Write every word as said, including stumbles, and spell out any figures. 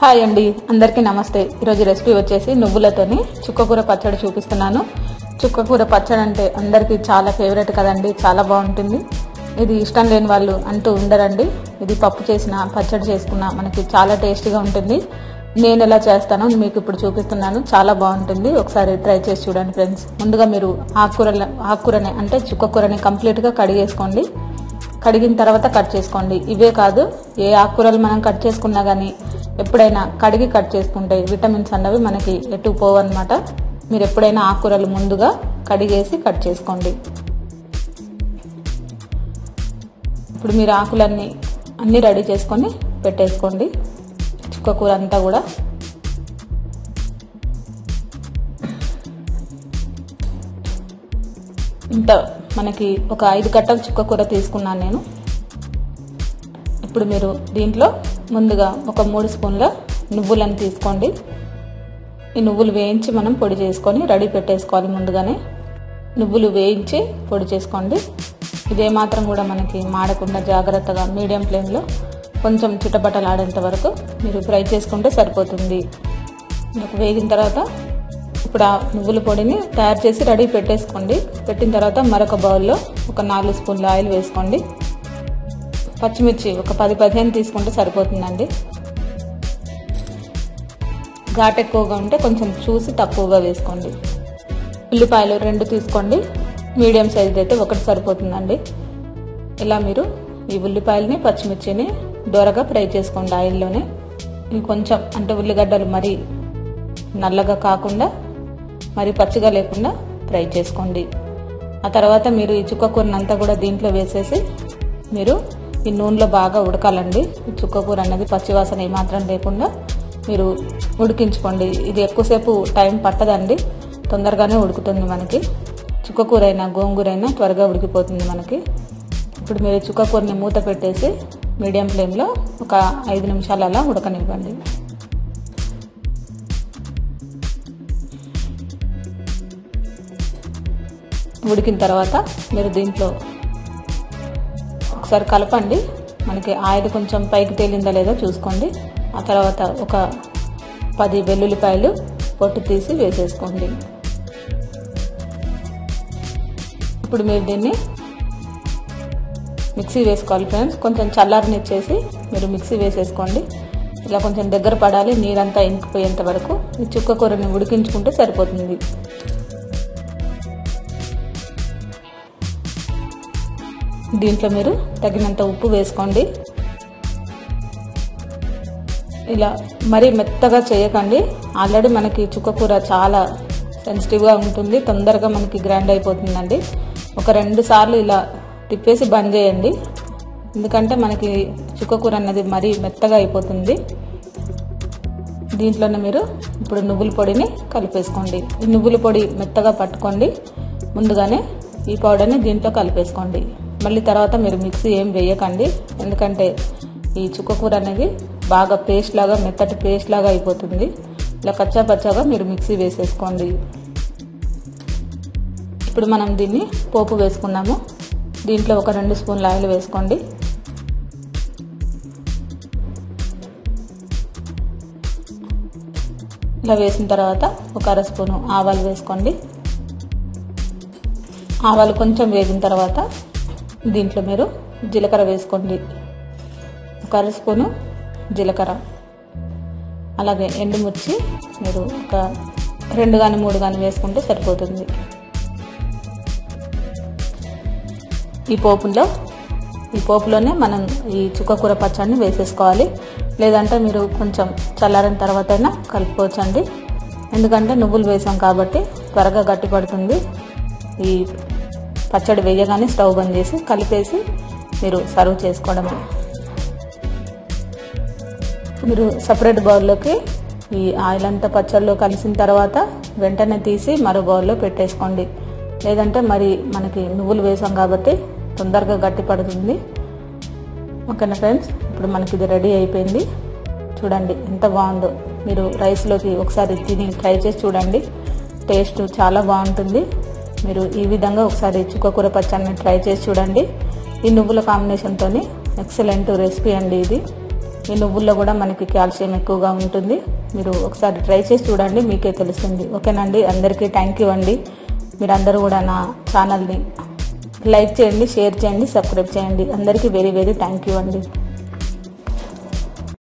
Hi అండి, అందరికీ నమస్తే. ఈరోజు రెసిపీ వచ్చేసి నువ్వులతోని చుక్కకూర పచ్చడి చూపిస్తున్నాను. చుక్కకూర పచ్చడి అంటే అందరికీ చాలా ఫేవరెట్ కదండి, చాలా బాగుంటుంది. ఇది ఇష్టం లేని వాళ్ళు అంటూ ఉండరండి. ఇది పప్పు చేసిన పచ్చడి చేసుకున్న మనకి చాలా టేస్టీగా ఉంటుంది. నేను ఎలా చేస్తానో మీకు ఇప్పుడు చూపిస్తున్నాను. చాలా బాగుంటుంది, ఒకసారి ట్రై చేసి చూడండి ఫ్రెండ్స్. ముందుగా మీరు ఆకుకూర ఆకుకూరని అంటే చుక్కకూరని కంప్లీట్గా కడిగేసుకోండి. కడిగిన తర్వాత కట్ చేసుకోండి. ఇవే కాదు, ఏ ఆకుకూరలు మనం కట్ చేసుకున్నా కానీ ఎప్పుడైనా కడిగి కట్ చేసుకుంటే విటమిన్స్ అన్నవి మనకి ఎటు పోవన్నమాట. మీరు ఎప్పుడైనా ఆకుకూరలు ముందుగా కడిగేసి కట్ చేసుకోండి. ఇప్పుడు మీరు ఆకులన్నీ అన్నీ రెడీ చేసుకొని పెట్టేసుకోండి. చుక్కకూర అంతా కూడా ఇంత మనకి ఒక ఐదు కట్టలు చుక్కకూర తీసుకున్నాను నేను. ఇప్పుడు మీరు దీంట్లో ముందుగా ఒక మూడు స్పూన్ల నువ్వులను తీసుకోండి. ఈ నువ్వులు వేయించి మనం పొడి చేసుకొని రెడీ పెట్టేసుకోవాలి. ముందుగానే నువ్వులు వేయించి పొడి చేసుకోండి. ఇదే మాత్రం కూడా మనకి మాడకుండా జాగ్రత్తగా మీడియం ఫ్లేమ్లో కొంచెం చిటపటలాడేంత వరకు మీరు ఫ్రై చేసుకుంటే సరిపోతుంది. నాకు వేగిన తర్వాత ఇప్పుడు ఆ నువ్వుల పొడిని తయారు చేసి రెడీ పెట్టేసుకోండి. పెట్టిన తర్వాత మరొక బౌల్లో ఒక నాలుగు స్పూన్ల ఆయిల్ వేసుకోండి. పచ్చిమిర్చి ఒక పది పదిహేను తీసుకుంటే సరిపోతుందండి. ఘాటు ఎక్కువగా ఉంటే కొంచెం చూసి తక్కువగా వేసుకోండి. ఉల్లిపాయలు రెండు తీసుకోండి. మీడియం సైజ్ అయితే ఒకటి సరిపోతుందండి. ఇలా మీరు ఈ ఉల్లిపాయలని పచ్చిమిర్చిని దోరగా ఫ్రై చేసుకోండి ఆయిల్లోనే. ఇవి కొంచెం అంటే ఉల్లిగడ్డలు మరీ నల్లగా కాకుండా మరి పచ్చిగా లేకుండా ఫ్రై చేసుకోండి. ఆ తర్వాత మీరు ఈ చుక్కకూరని అంతా కూడా దీంట్లో వేసేసి మీరు ఈ నూనెలో బాగా ఉడకాలండి. ఈ చుక్కకూర అనేది పచ్చివాసన ఏమాత్రం లేకుండా మీరు ఉడికించుకోండి. ఇది ఎక్కువసేపు టైం పట్టదండి, తొందరగానే ఉడుకుతుంది మనకి. చుక్కకూర అయినా గోంగూర అయినా త్వరగా ఉడికిపోతుంది మనకి. ఇప్పుడు మీరు చుక్కకూరని మూత పెట్టేసి మీడియం ఫ్లేమ్లో ఒక ఐదు నిమిషాలు అలా ఉడకనివ్వండి. ఉడికిన తర్వాత మీరు దీంట్లో ఒకసారి కలపండి. మనకి ఆయిల్ కొంచెం పైకి తేలిందా లేదో చూసుకోండి. ఆ తర్వాత ఒక పది వెల్లుల్లిపాయలు పొట్టు తీసి వేసేసుకోండి. ఇప్పుడు మీరు దీన్ని మిక్సీ వేసుకోవాలి ఫ్రెండ్స్. కొంచెం చల్లారనిచ్చేసి మీరు మిక్సీ వేసేసుకోండి. ఇలా కొంచెం దగ్గర పడాలి, నీరంతా ఇంకిపోయేంత వరకు ఈ చుక్కకూరని ఉడికించుకుంటే సరిపోతుంది. దీంట్లో మీరు తగినంత ఉప్పు వేసుకోండి. ఇలా మరీ మెత్తగా చేయకండి. ఆల్రెడీ మనకి చుక్కకూర చాలా సెన్సిటివ్గా ఉంటుంది, తొందరగా మనకి గ్రైండ్ అయిపోతుందండి. ఒక రెండు సార్లు ఇలా తిప్పేసి బంద్ చేయండి, ఎందుకంటే మనకి చుక్కకూర అన్నది మరీ మెత్తగా అయిపోతుంది. దీంట్లోనే మీరు ఇప్పుడు నువ్వుల పొడిని కలిపేసుకోండి. ఈ నువ్వుల పొడి మెత్తగా పట్టుకోండి. ముందుగానే ఈ పౌడర్ని దీంట్లో కలిపేసుకోండి. మళ్ళీ తర్వాత మీరు మిక్సీ ఏం వేయకండి, ఎందుకంటే ఈ చుక్కకూర అనేది బాగా పేస్ట్ లాగా మెత్తటి పేస్ట్ లాగా అయిపోతుంది. ఇలా కచ్చా పచ్చాగా మీరు మిక్సీ వేసేసుకోండి. ఇప్పుడు మనం దీన్ని పోపు వేసుకున్నాము. దీంట్లో ఒక రెండు స్పూన్ల ఆయిల్ వేసుకోండి. ఇలా వేసిన తర్వాత ఒక అర స్పూను ఆవాలు వేసుకోండి. ఆవాలు కొంచెం వేగిన తర్వాత దీంట్లో మీరు జీలకర్ర వేసుకోండి. ఒక అర స్పూను జీలకర్ర, అలాగే ఎండుమిర్చి మీరు ఒక రెండు కానీ మూడు కానీ వేసుకుంటే సరిపోతుంది. ఈ పోపులో ఈ పోపులోనే మనం ఈ చుక్కకూర పచ్చడిని వేసేసుకోవాలి. లేదంటే మీరు కొంచెం చల్లారిన తర్వాత అయినా కలుపుకోవచ్చండి, ఎందుకంటే నువ్వులు వేసాం కాబట్టి త్వరగా గట్టి పడుతుంది. ఈ పచ్చడి వేయగానే స్టవ్ బంద్ చేసి కలిపేసి మీరు సర్వ్ చేసుకోవడమే. మీరు సపరేట్ బౌల్లోకి ఈ ఆయిల్ అంతా పచ్చడిలో కలిసిన తర్వాత వెంటనే తీసి మరో బౌల్లో పెట్టేసుకోండి. లేదంటే మరి మనకి నువ్వులు వేసాం కాబట్టి తొందరగా గట్టి పడుతుంది. ఓకేనా ఫ్రెండ్స్, ఇప్పుడు మనకి ఇది రెడీ అయిపోయింది. చూడండి ఎంత బాగుందో. మీరు రైస్లోకి ఒకసారి తిని ట్రై చేసి చూడండి, టేస్ట్ చాలా బాగుంటుంది. మీరు ఈ విధంగా ఒకసారి చుక్కకూర పచ్చడిని ట్రై చేసి చూడండి. ఈ నువ్వుల కాంబినేషన్తో ఎక్సలెంట్ రెసిపీ అండి ఇది. ఈ నువ్వుల్లో కూడా మనకి కాల్షియం ఎక్కువగా ఉంటుంది. మీరు ఒకసారి ట్రై చేసి చూడండి, మీకే తెలుస్తుంది. ఓకేనండి, అందరికీ థ్యాంక్ యూ అండి. మీరందరూ కూడా నా ఛానల్ని లైక్ చేయండి, షేర్ చేయండి, సబ్స్క్రైబ్ చేయండి. అందరికీ వెరీ వెరీ థ్యాంక్ యూ అండి.